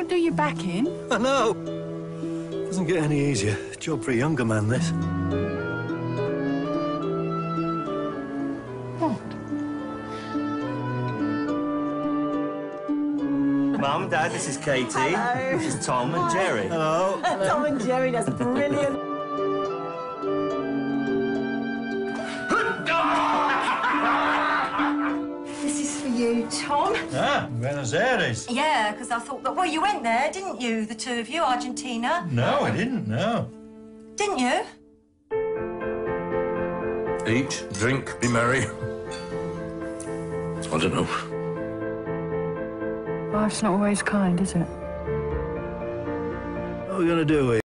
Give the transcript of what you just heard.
Don't do your back in. I know. Doesn't get any easier. Job for a younger man, this. What? Mum, Dad, this is Katie. Hello. This is Tom and Jerry. Hello. Tom and Jerry, that's brilliant. This is for you, Tom. Ah, Buenos Aires. Yeah, because I thought that... Well, you went there, didn't you, the two of you, Argentina? No, I didn't, no. Didn't you? Eat, drink, be merry. I don't know. Life's not always kind, is it? What are we going to do here?